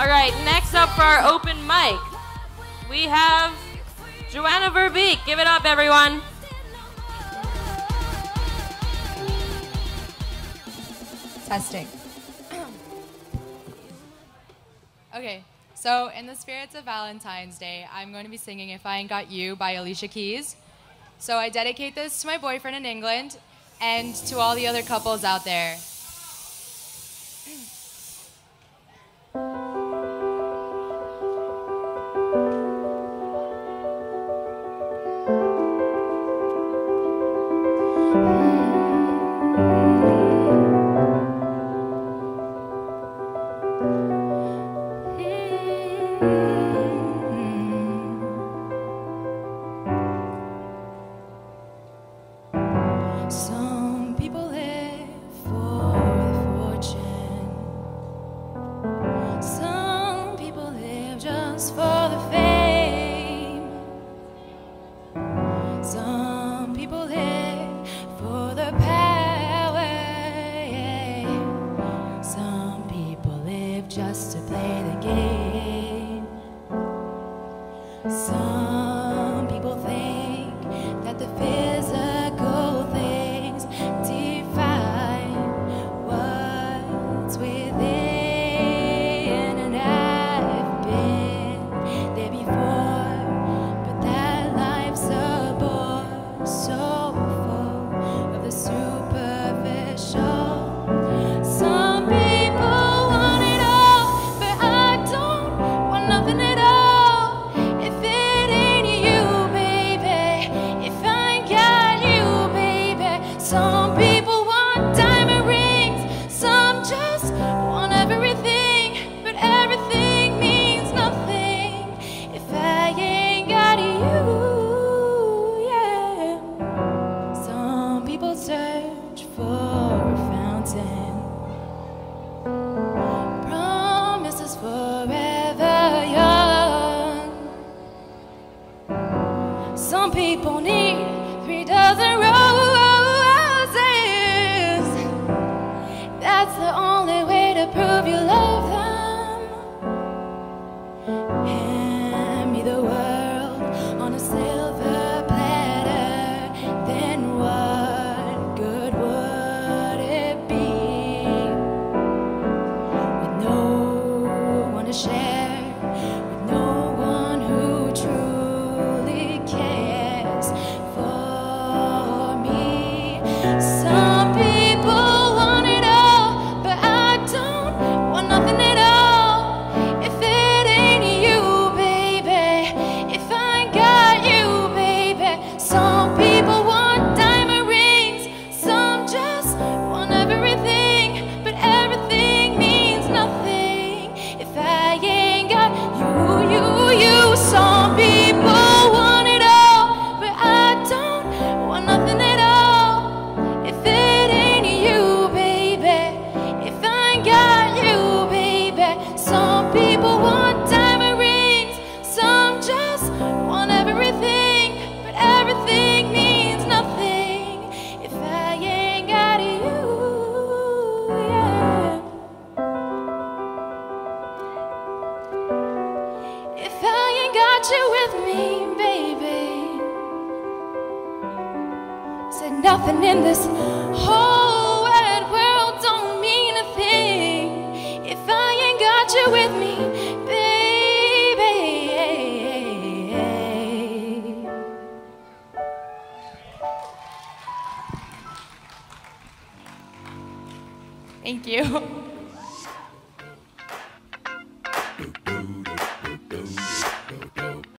All right, next up for our open mic, we have Joanna Verbeek. Give it up, everyone. Testing. Okay, so in the spirits of Valentine's Day, I'm going to be singing If I Ain't Got You by Alicia Keys. So I dedicate this to my boyfriend in England and to all the other couples out there. Some people live for the fortune. Some people live just for the fame. Some people live for the power. Some people live just to play the game. Some people think that the physical things define what's within, and I've been there before, but that life's a bore, so full of the superficial. Some people want it all, but I don't want nothing at all. If it ain't you, baby, if I ain't got you, baby. Some people want diamond rings, some just want everything, but everything means nothing if I ain't got you, yeah. Some people search for a fountain, promises forever young. Some people need 3 dozen roses. That's the only way to prove you love them. Hand me the world on a silver platter, then what good would it be? With no one to share, with no one who truly cares for me. Some people want it all, but I don't want nothing at all. If it ain't you, baby, if I ain't got you, baby. Some people want diamond rings, some just want everything, but everything means nothing if I ain't got you. Some people want it all, but I don't want nothing at all. If it ain't you, baby, if I ain't got you, baby. Some people want diamond rings, some just want everything, but everything means nothing if I ain't got you, yeah. If I ain't got you with me, baby, said nothing in this whole wide world don't mean a thing. If I ain't got you with me, baby. Thank you.